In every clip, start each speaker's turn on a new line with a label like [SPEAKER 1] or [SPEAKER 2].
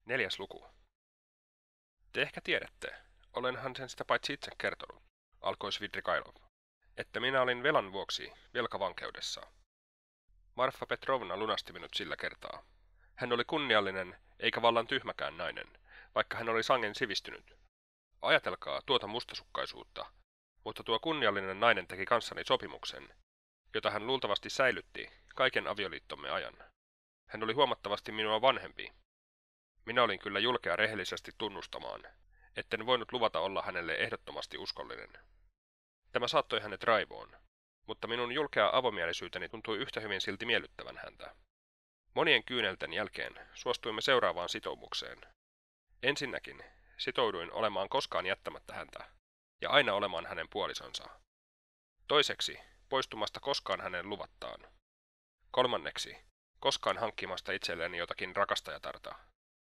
[SPEAKER 1] 4. luku. Te ehkä tiedätte, olenhan sen sitä paitsi itse kertonut, alkoi Svidrigailov, että minä olin velan vuoksi velkavankeudessa. Marfa Petrovna lunasti minut sillä kertaa. Hän oli kunniallinen eikä vallan tyhmäkään nainen, vaikka hän oli sangen sivistynyt. Ajatelkaa tuota mustasukkaisuutta, mutta tuo kunniallinen nainen teki kanssani sopimuksen, jota hän luultavasti säilytti kaiken avioliittomme ajan. Hän oli huomattavasti minua vanhempi. Minä olin kyllä julkea rehellisesti tunnustamaan, etten voinut luvata olla hänelle ehdottomasti uskollinen. Tämä saattoi hänet raivoon, mutta minun julkea avomielisyyteni tuntui yhtä hyvin silti miellyttävän häntä. Monien kyynelten jälkeen suostuimme seuraavaan sitoumukseen. Ensinnäkin sitouduin olemaan koskaan jättämättä häntä, ja aina olemaan hänen puolisonsa. Toiseksi poistumasta koskaan hänen luvattaan. Kolmanneksi koskaan hankkimasta itselleni jotakin rakastajatarta.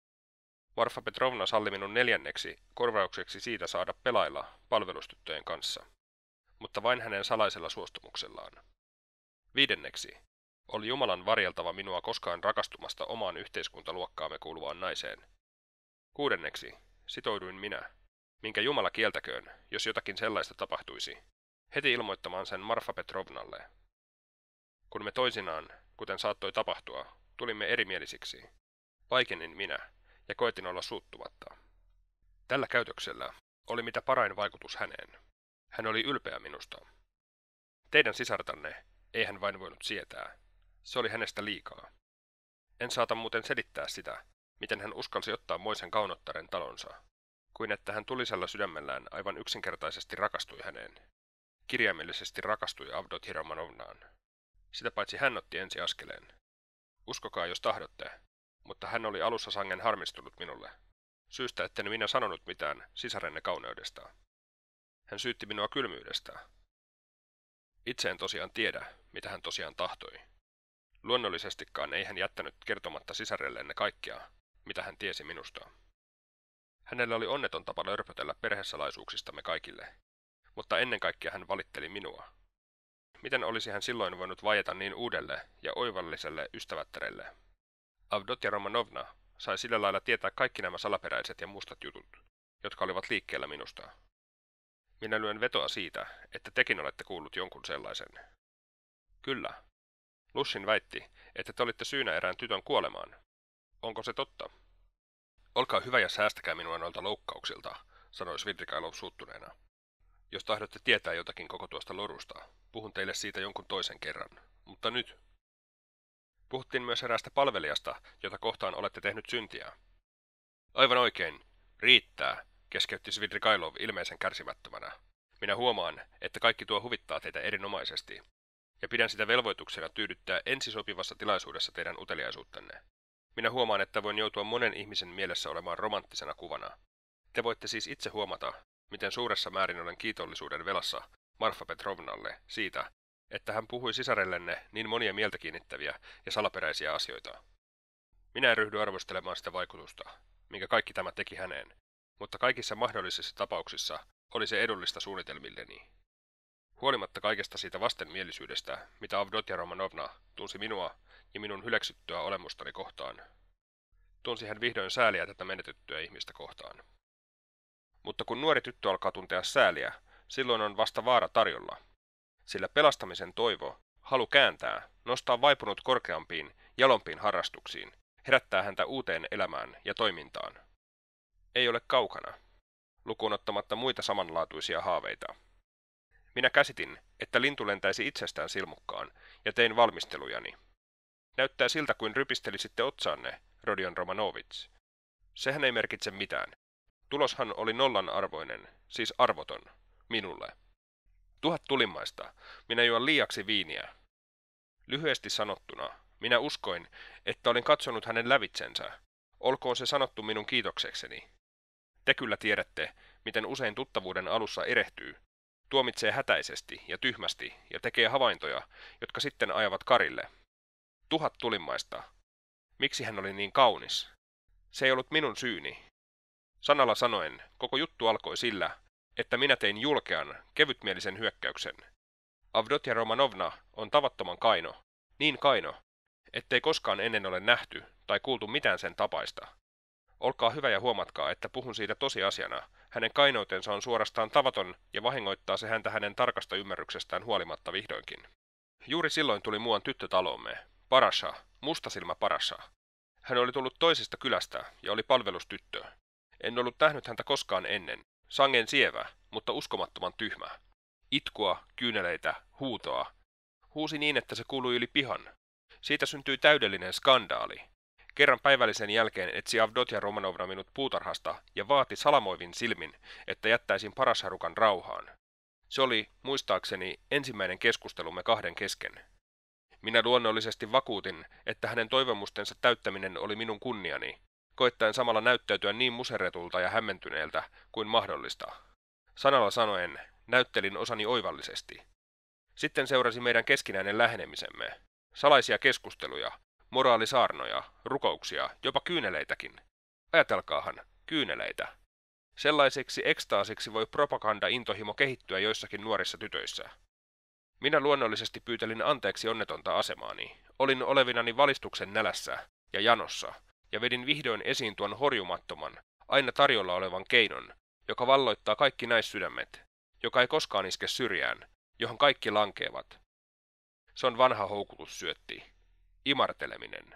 [SPEAKER 1] Marfa Petrovna salli minun neljänneksi korvaukseksi siitä saada pelailla palvelustyttöjen kanssa, mutta vain hänen salaisella suostumuksellaan. Viidenneksi oli Jumalan varjeltava minua koskaan rakastumasta omaan yhteiskuntaluokkaamme kuuluvaan naiseen. Kuudenneksi sitouduin minä, minkä Jumala kieltäköön, jos jotakin sellaista tapahtuisi, heti ilmoittamaan sen Marfa Petrovnalle. Kun me toisinaan, kuten saattoi tapahtua, tulimme erimielisiksi, vaikenin minä ja koetin olla suuttumatta. Tällä käytöksellä oli mitä parain vaikutus häneen. Hän oli ylpeä minusta. Teidän sisartanne ei hän vain voinut sietää. Se oli hänestä liikaa. En saata muuten selittää sitä, miten hän uskalsi ottaa moisen kaunottaren talonsa, kuin että hän tulisella sydämellään aivan yksinkertaisesti rakastui häneen. Kirjaimellisesti rakastui Avdotja Romanovnaan. Sitä paitsi hän otti ensi askeleen. Uskokaa jos tahdotte, mutta hän oli alussa sangen harmistunut minulle. Syystä etten minä sanonut mitään sisarenne kauneudesta. Hän syytti minua kylmyydestä. Itse en tosiaan tiedä, mitä hän tosiaan tahtoi. Luonnollisestikaan ei hän jättänyt kertomatta sisarellenne kaikkea, mitä hän tiesi minusta. Hänellä oli onneton tapa lörpötellä perhesalaisuuksistamme kaikille, mutta ennen kaikkea hän valitteli minua. Miten olisi hän silloin voinut vaieta niin uudelle ja oivalliselle ystävättärelle? Avdotja Romanovna sai sillä lailla tietää kaikki nämä salaperäiset ja mustat jutut, jotka olivat liikkeellä minusta. Minä lyön vetoa siitä, että tekin olette kuullut jonkun sellaisen. Kyllä. Lushin väitti, että te olitte syynä erään tytön kuolemaan. Onko se totta? Olkaa hyvä ja säästäkää minua noilta loukkauksilta, sanoi Svidrigailov suuttuneena. Jos tahdotte tietää jotakin koko tuosta lorusta, puhun teille siitä jonkun toisen kerran. Mutta nyt. Puhuttiin myös eräästä palvelijasta, jota kohtaan olette tehnyt syntiä. Aivan oikein. Riittää, keskeytti Svidrigailov ilmeisen kärsimättömänä. Minä huomaan, että kaikki tuo huvittaa teitä erinomaisesti, ja pidän sitä velvoituksena tyydyttää ensisopivassa tilaisuudessa teidän uteliaisuuttanne. Minä huomaan, että voin joutua monen ihmisen mielessä olemaan romanttisena kuvana. Te voitte siis itse huomata, miten suuressa määrin olen kiitollisuuden velassa Marfa Petrovnalle siitä, että hän puhui sisarellenne niin monia mieltä kiinnittäviä ja salaperäisiä asioita. Minä en ryhdy arvostelemaan sitä vaikutusta, minkä kaikki tämä teki häneen, mutta kaikissa mahdollisissa tapauksissa oli se edullista suunnitelmilleni. Huolimatta kaikesta siitä vastenmielisyydestä, mitä Avdotja Romanovna tunsi minua ja minun hyväksyttyä olemustani kohtaan, tunsi hän vihdoin sääliä tätä menetettyä ihmistä kohtaan. Mutta kun nuori tyttö alkaa tuntea sääliä, silloin on vasta vaara tarjolla, sillä pelastamisen toivo, halu kääntää, nostaa vaipunut korkeampiin, jalompiin harrastuksiin, herättää häntä uuteen elämään ja toimintaan. Ei ole kaukana, lukuun ottamatta muita samanlaatuisia haaveita. Minä käsitin, että lintu lentäisi itsestään silmukkaan, ja tein valmistelujani. Näyttää siltä, kuin rypistelisitte otsaanne, Rodion Romanovits. Sehän ei merkitse mitään. Tuloshan oli nollan arvoinen, siis arvoton, minulle. 1000 tulimmaista, minä juon liiaksi viiniä. Lyhyesti sanottuna, minä uskoin, että olin katsonut hänen lävitsensä. Olkoon se sanottu minun kiitoksekseni. Te kyllä tiedätte, miten usein tuttavuuden alussa erehtyy, tuomitsee hätäisesti ja tyhmästi ja tekee havaintoja, jotka sitten ajavat karille. 1000 tulimmaista. Miksi hän oli niin kaunis? Se ei ollut minun syyni. Sanalla sanoen, koko juttu alkoi sillä, että minä tein julkean, kevytmielisen hyökkäyksen. Avdotja Romanovna on tavattoman kaino, niin kaino, ettei koskaan ennen ole nähty tai kuultu mitään sen tapaista. Olkaa hyvä ja huomatkaa, että puhun siitä tosiasiana. Hänen kainoutensa on suorastaan tavaton ja vahingoittaa se häntä hänen tarkasta ymmärryksestään huolimatta vihdoinkin. Juuri silloin tuli muuan tyttö taloomme. Parasha, mustasilmä Parasha. Hän oli tullut toisesta kylästä ja oli palvelustyttö. En ollut nähnyt häntä koskaan ennen. Sangen sievä, mutta uskomattoman tyhmä. Itkua, kyyneleitä, huutoa. Huusi niin, että se kuului yli pihan. Siitä syntyi täydellinen skandaali. Kerran päivällisen jälkeen etsi Avdotja Romanovna minut puutarhasta ja vaati salamoivin silmin, että jättäisin Parasharukan rauhaan. Se oli, muistaakseni, ensimmäinen keskustelumme kahden kesken. Minä luonnollisesti vakuutin, että hänen toivomustensa täyttäminen oli minun kunniani, koettaen samalla näyttäytyä niin muserretulta ja hämmentyneeltä kuin mahdollista. Sanalla sanoen, näyttelin osani oivallisesti. Sitten seurasi meidän keskinäinen lähenemisemme. Salaisia keskusteluja, moraalisaarnoja, rukouksia, jopa kyyneleitäkin. Ajatelkaahan, kyyneleitä. Sellaiseksi ekstaasiksi voi propaganda-intohimo kehittyä joissakin nuorissa tytöissä. Minä luonnollisesti pyytelin anteeksi onnetonta asemaani. Olin olevinani valistuksen nälässä ja janossa, ja vedin vihdoin esiin tuon horjumattoman, aina tarjolla olevan keinon, joka valloittaa kaikki naissydämet, joka ei koskaan iske syrjään, johon kaikki lankeavat. Se on vanha houkutussyötti. Imarteleminen.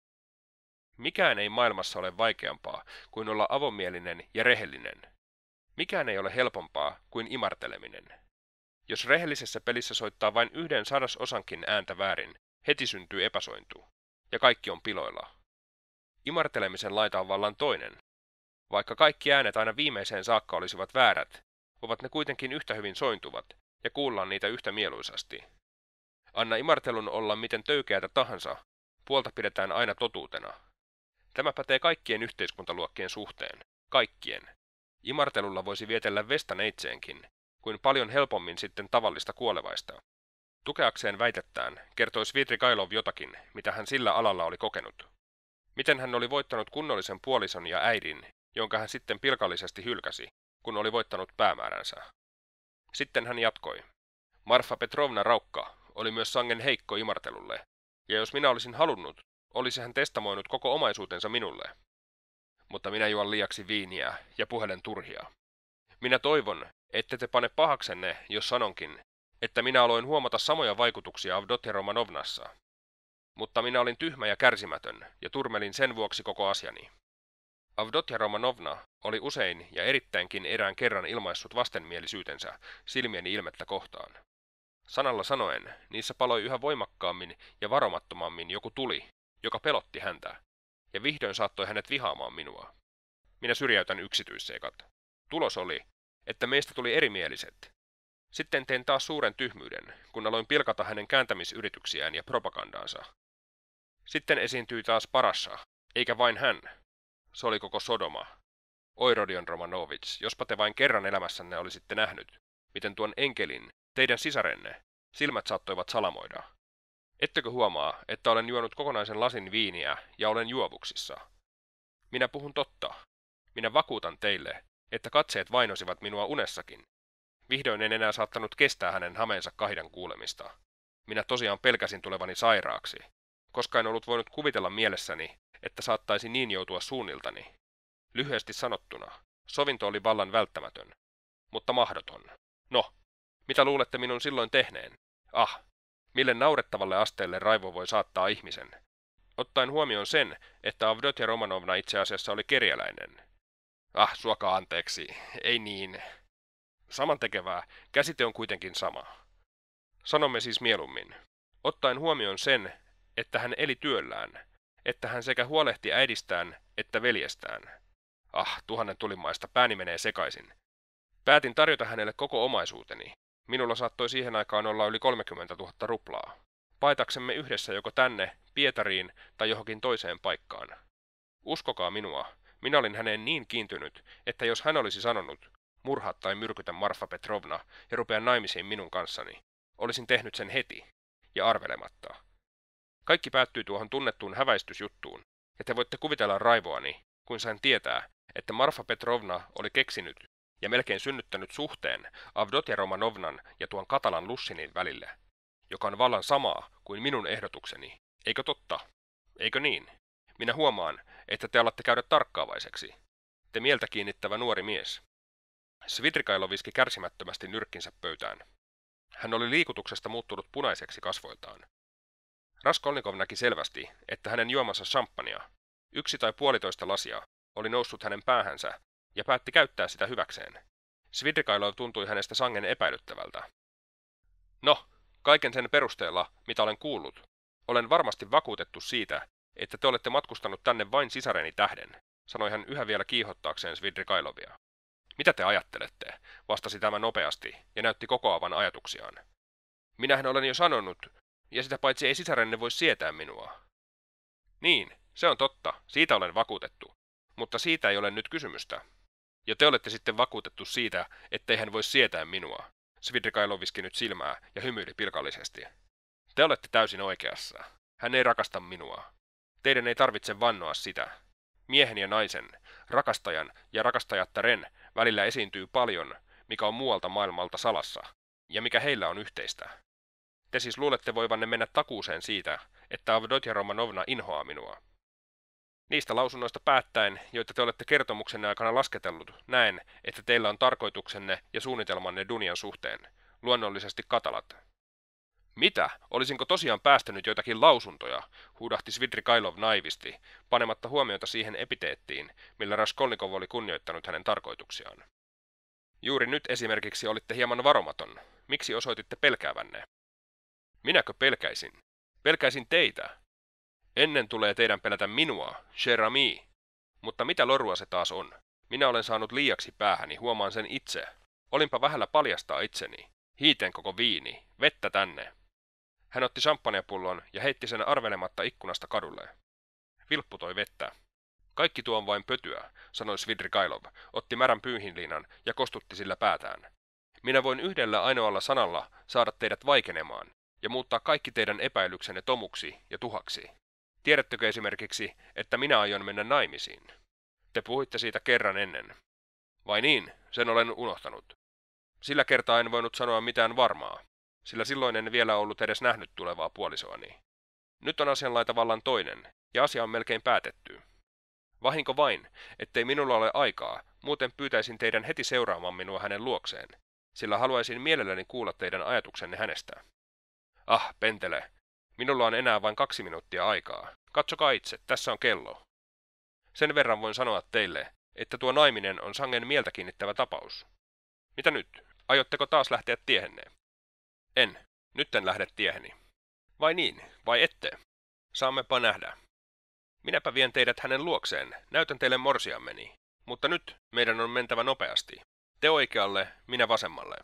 [SPEAKER 1] Mikään ei maailmassa ole vaikeampaa kuin olla avomielinen ja rehellinen. Mikään ei ole helpompaa kuin imarteleminen. Jos rehellisessä pelissä soittaa vain 1/100 ääntä väärin, heti syntyy epäsointu, ja kaikki on piloilla. Imartelemisen laita on vallan toinen. Vaikka kaikki äänet aina viimeiseen saakka olisivat väärät, ovat ne kuitenkin yhtä hyvin sointuvat, ja kuullaan niitä yhtä mieluisasti. Anna imartelun olla miten töykeätä tahansa, puolta pidetään aina totuutena. Tämä pätee kaikkien yhteiskuntaluokkien suhteen, kaikkien. Imartelulla voisi vietellä vestaneitseenkin, kuin paljon helpommin sitten tavallista kuolevaista. Tukeakseen väitettään kertoi Svidrigailov jotakin, mitä hän sillä alalla oli kokenut. Miten hän oli voittanut kunnollisen puolison ja äidin, jonka hän sitten pilkallisesti hylkäsi, kun oli voittanut päämääränsä. Sitten hän jatkoi. Marfa Petrovna Raukka oli myös sangen heikko imartelulle, ja jos minä olisin halunnut, olisi hän testamoinut koko omaisuutensa minulle. Mutta minä juon liiaksi viiniä ja puhelen turhia. Minä toivon, ette te pane pahaksenne, jos sanonkin, että minä aloin huomata samoja vaikutuksia Avdotja Romanovnassa. Mutta minä olin tyhmä ja kärsimätön, ja turmelin sen vuoksi koko asiani. Avdotja Romanovna oli usein ja erittäinkin erään kerran ilmaissut vastenmielisyytensä silmieni ilmettä kohtaan. Sanalla sanoen, niissä paloi yhä voimakkaammin ja varomattomammin joku tuli, joka pelotti häntä, ja vihdoin saattoi hänet vihaamaan minua. Minä syrjäytän yksityisseikat. Tulos oli, että meistä tuli erimieliset. Sitten tein taas suuren tyhmyyden, kun aloin pilkata hänen kääntämisyrityksiään ja propagandaansa. Sitten esiintyi taas Parasha, eikä vain hän. Se oli koko Sodoma. Oi Rodion Romanovits, jospa te vain kerran elämässänne olisitte nähnyt, miten tuon enkelin, teidän sisarenne, silmät saattoivat salamoida. Ettekö huomaa, että olen juonut kokonaisen lasin viiniä ja olen juovuksissa? Minä puhun totta. Minä vakuutan teille, että katseet vainosivat minua unessakin. Vihdoin en enää saattanut kestää hänen hameensa kahidan kuulemista. Minä tosiaan pelkäsin tulevani sairaaksi, koska en ollut voinut kuvitella mielessäni, että saattaisi niin joutua suunniltani. Lyhyesti sanottuna, sovinto oli vallan välttämätön, mutta mahdoton. No, mitä luulette minun silloin tehneen? Mille naurettavalle asteelle raivo voi saattaa ihmisen? Ottaen huomioon sen, että Avdotja Romanovna itse asiassa oli kerjäläinen. Suokaa anteeksi, ei niin. Samantekevää, käsite on kuitenkin sama. Sanomme siis mieluummin. Ottaen huomioon sen, että hän eli työllään, että hän sekä huolehti äidistään että veljestään. Tuhannen tulimaista, pääni menee sekaisin. Päätin tarjota hänelle koko omaisuuteni. Minulla saattoi siihen aikaan olla yli 30 000 ruplaa. Paetaksemme yhdessä joko tänne, Pietariin tai johonkin toiseen paikkaan. Uskokaa minua, minä olin häneen niin kiintynyt, että jos hän olisi sanonut, murhaa tai myrkytä Marfa Petrovna ja rupea naimisiin minun kanssani, olisin tehnyt sen heti ja arvelematta. Kaikki päättyi tuohon tunnettuun häväistysjuttuun, ja te voitte kuvitella raivoani, kun sain tietää, että Marfa Petrovna oli keksinyt ja melkein synnyttänyt suhteen Avdotja Romanovnan ja tuon Katalan Lussinin välille, joka on vallan samaa kuin minun ehdotukseni. Eikö totta? Eikö niin? Minä huomaan, että te alatte käydä tarkkaavaiseksi. Te mieltä kiinnittävä nuori mies. Svidrigailov iski kärsimättömästi nyrkkinsä pöytään. Hän oli liikutuksesta muuttunut punaiseksi kasvoiltaan. Raskolnikov näki selvästi, että hänen juomansa champagnea, 1 tai 1,5 lasia, oli noussut hänen päähänsä ja päätti käyttää sitä hyväkseen. Svidrigailov tuntui hänestä sangen epäilyttävältä. No, kaiken sen perusteella, mitä olen kuullut, olen varmasti vakuutettu siitä, että te olette matkustanut tänne vain sisareni tähden, sanoi hän yhä vielä kiihottaakseen Svidrigailovia. Mitä te ajattelette, vastasi tämä nopeasti ja näytti kokoavan ajatuksiaan. Minähän olen jo sanonut, ja sitä paitsi ei sisarenne voi sietää minua. Niin, se on totta, siitä olen vakuutettu, mutta siitä ei ole nyt kysymystä. Ja te olette sitten vakuutettu siitä, ettei hän voi sietää minua. Svidrigailov viski nyt silmää ja hymyili pilkallisesti. Te olette täysin oikeassa. Hän ei rakasta minua. Teidän ei tarvitse vannoa sitä. Miehen ja naisen, rakastajan ja rakastajattaren välillä esiintyy paljon, mikä on muualta maailmalta salassa, ja mikä heillä on yhteistä. Te siis luulette voivanne mennä takuuseen siitä, että Avdotja Romanovna inhoaa minua. Niistä lausunnoista päättäen, joita te olette kertomuksenne aikana lasketellut, näen, että teillä on tarkoituksenne ja suunnitelmanne Dunian suhteen, luonnollisesti katalat. Mitä? Olisinko tosiaan päästänyt joitakin lausuntoja, huudahti Svidrigailov naivisti, panematta huomiota siihen epiteettiin, millä Raskolnikov oli kunnioittanut hänen tarkoituksiaan. Juuri nyt esimerkiksi olitte hieman varomaton. Miksi osoititte pelkäävänne? Minäkö pelkäisin? Pelkäisin teitä. Ennen tulee teidän pelätä minua, cher ami. Mutta mitä lorua se taas on? Minä olen saanut liiaksi päähäni, huomaan sen itse. Olinpa vähällä paljastaa itseni. Hiiteen koko viini, vettä tänne. Hän otti champagnepullon ja heitti sen arvelematta ikkunasta kadulle. Vilppu toi vettä. Kaikki tuo on vain pötyä, sanoi Svidrigailov, otti märän pyyhinliinan ja kostutti sillä päätään. Minä voin yhdellä ainoalla sanalla saada teidät vaikenemaan ja muuttaa kaikki teidän epäilyksenne tomuksi ja tuhaksi. Tiedättekö esimerkiksi, että minä aion mennä naimisiin? Te puhuitte siitä kerran ennen. Vai niin, sen olen unohtanut. Sillä kertaa en voinut sanoa mitään varmaa, sillä silloin en vielä ollut edes nähnyt tulevaa puolisoani. Nyt on asianlaita vallan toinen, ja asia on melkein päätetty. Vahinko vain, ettei minulla ole aikaa, muuten pyytäisin teidän heti seuraamaan minua hänen luokseen, sillä haluaisin mielelläni kuulla teidän ajatuksenne hänestä. Ah, pentele, minulla on enää vain 2 minuuttia aikaa. Katsokaa itse, tässä on kello. Sen verran voin sanoa teille, että tuo naiminen on sangen mieltä kiinnittävä tapaus. Mitä nyt? Aiotteko taas lähteä tiehenne? En. Nyt en lähde tieheni. Vai niin, vai ette? Saammepa nähdä. Minäpä vien teidät hänen luokseen, näytän teille morsiammeni. Mutta nyt meidän on mentävä nopeasti. Te oikealle, minä vasemmalle.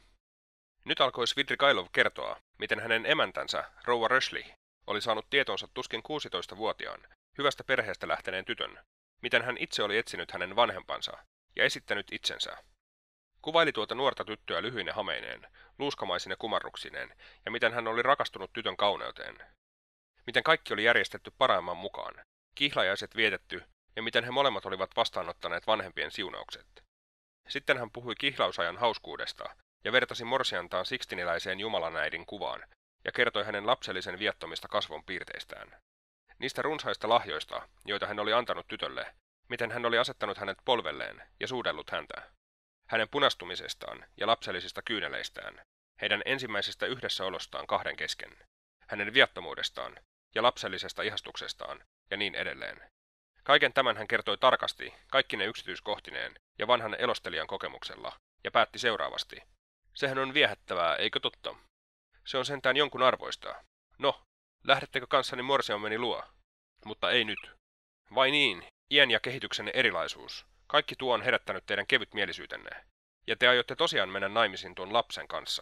[SPEAKER 1] Nyt alkoi Svidrigailov kertoa, miten hänen emäntänsä, rouva Röschli, oli saanut tietonsa tuskin 16-vuotiaan, hyvästä perheestä lähteneen tytön, miten hän itse oli etsinyt hänen vanhempansa ja esittänyt itsensä. Kuvaili tuota nuorta tyttöä lyhyine hameineen, luuskamaisine kumarruksineen, ja miten hän oli rakastunut tytön kauneuteen. Miten kaikki oli järjestetty parhaimman mukaan, kihlajaiset vietetty, ja miten he molemmat olivat vastaanottaneet vanhempien siunaukset. Sitten hän puhui kihlausajan hauskuudesta, ja vertasi morsiantaan sikstiniläiseen jumalanäidin kuvaan, ja kertoi hänen lapsellisen viattomista kasvonpiirteistään. Niistä runsaista lahjoista, joita hän oli antanut tytölle, miten hän oli asettanut hänet polvelleen ja suudellut häntä. Hänen punastumisestaan ja lapsellisista kyyneleistään, heidän ensimmäisestä yhdessäolostaan kahden kesken, hänen viattomuudestaan ja lapsellisesta ihastuksestaan ja niin edelleen. Kaiken tämän hän kertoi tarkasti, kaikki ne yksityiskohtineen ja vanhan elostelijan kokemuksella, ja päätti seuraavasti. Sehän on viehättävää, eikö totta? Se on sentään jonkun arvoista. No, lähdettekö kanssani morsiammeni luo? Mutta ei nyt. Vai niin, iän ja kehityksen erilaisuus. Kaikki tuo on herättänyt teidän kevytmielisyytenne. Ja te aiotte tosiaan mennä naimisiin tuon lapsen kanssa.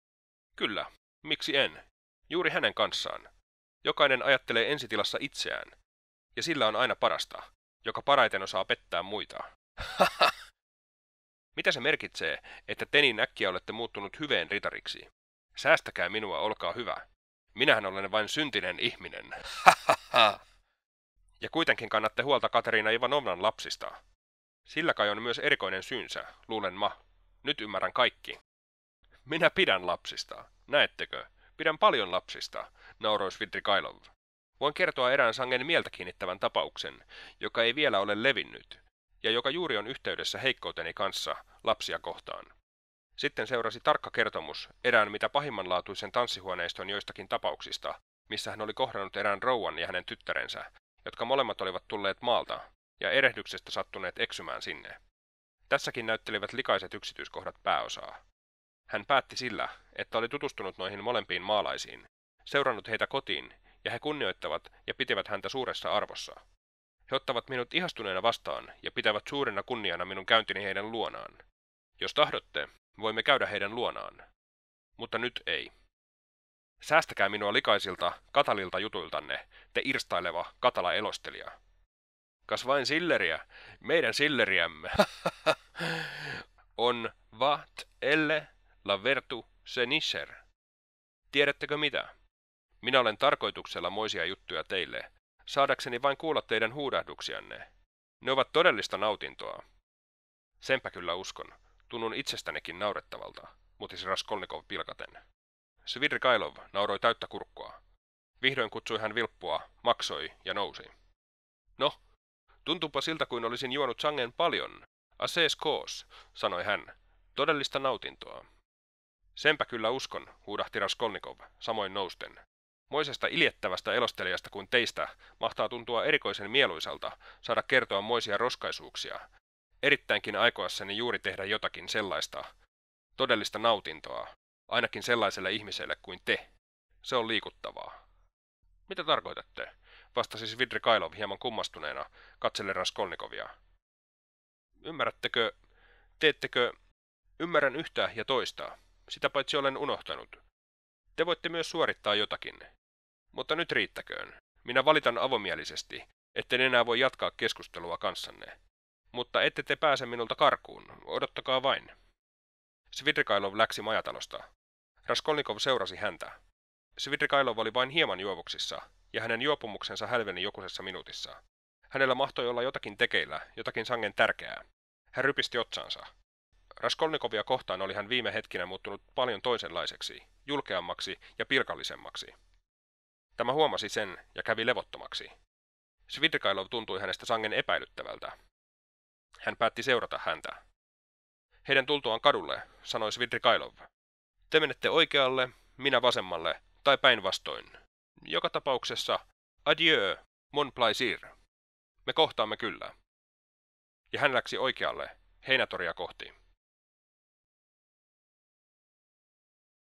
[SPEAKER 1] Kyllä, miksi en? Juuri hänen kanssaan. Jokainen ajattelee ensitilassa itseään. Ja sillä on aina parasta, joka paraiten osaa pettää muita. Mitä se merkitsee, että te niin äkkiä olette muuttunut hyveen ritariksi? Säästäkää minua, olkaa hyvä. Minähän olen vain syntinen ihminen. Ja kuitenkin kannatte huolta Katerina Ivanovnan lapsista. Sillä kai on myös erikoinen syynsä, luulen ma. Nyt ymmärrän kaikki. Minä pidän lapsista. Näettekö? Pidän paljon lapsista, nauroi Svidrigailov. Voin kertoa erään sangen mieltä kiinnittävän tapauksen, joka ei vielä ole levinnyt, ja joka juuri on yhteydessä heikkouteni kanssa lapsia kohtaan. Sitten seurasi tarkka kertomus erään mitä pahimmanlaatuisen tanssihuoneiston joistakin tapauksista, missä hän oli kohdannut erään rouvan ja hänen tyttärensä, jotka molemmat olivat tulleet maalta ja erehdyksestä sattuneet eksymään sinne. Tässäkin näyttelivät likaiset yksityiskohdat pääosaa. Hän päätti sillä, että oli tutustunut noihin molempiin maalaisiin, seurannut heitä kotiin, ja he kunnioittavat ja pitivät häntä suuressa arvossa. He ottavat minut ihastuneena vastaan ja pitävät suurena kunniana minun käyntini heidän luonaan. Jos tahdotte, voimme käydä heidän luonaan. Mutta nyt ei. Säästäkää minua likaisilta, katalilta jutuiltanne, te irstaileva, katala elostelija. Kas vain silleriä, meidän silleriämme, on vat elle la vertu senisser. Tiedättekö mitä? Minä olen tarkoituksella moisia juttuja teille, saadakseni vain kuulla teidän huudahduksianne. Ne ovat todellista nautintoa. Senpä kyllä uskon. Tunnun itsestänikin naurettavalta, mutisi Raskolnikov pilkaten. Svidrigailov nauroi täyttä kurkkoa. Vihdoin kutsui hän vilppua, maksoi ja nousi. No, tuntuupa siltä kuin olisin juonut sangen paljon. Assez koos, sanoi hän. Todellista nautintoa. Senpä kyllä uskon, huudahti Raskolnikov, samoin nousten. Moisesta iljettävästä elostelijasta kuin teistä mahtaa tuntua erikoisen mieluisalta saada kertoa moisia roskaisuuksia. Erittäinkin aikoassani juuri tehdä jotakin sellaista, todellista nautintoa, ainakin sellaiselle ihmiselle kuin te. Se on liikuttavaa. Mitä tarkoitatte? Vastasi Svidrigailov hieman kummastuneena, katsellen Raskolnikovia. Ymmärrättekö, teettekö, ymmärrän yhtä ja toista, sitä paitsi olen unohtanut. Te voitte myös suorittaa jotakin. Mutta nyt riittäköön. Minä valitan avomielisesti, etten enää voi jatkaa keskustelua kanssanne. Mutta ette te pääse minulta karkuun, odottakaa vain. Svidrigailov läksi majatalosta. Raskolnikov seurasi häntä. Svidrigailov oli vain hieman juovuksissa, ja hänen juopumuksensa hälveni jokusessa minuutissa. Hänellä mahtoi olla jotakin tekeillä, jotakin sangen tärkeää. Hän rypisti otsansa. Raskolnikovia kohtaan oli hän viime hetkinä muuttunut paljon toisenlaiseksi, julkeammaksi ja pilkallisemmaksi. Tämä huomasi sen ja kävi levottomaksi. Svidrigailov tuntui hänestä sangen epäilyttävältä. Hän päätti seurata häntä. Heidän tultuaan kadulle, sanoi Svidrigailov. Te menette oikealle, minä vasemmalle, tai päinvastoin. Joka tapauksessa, adieu, mon plaisir. Me kohtaamme kyllä. Ja hän läksi oikealle, Heinätoria kohti.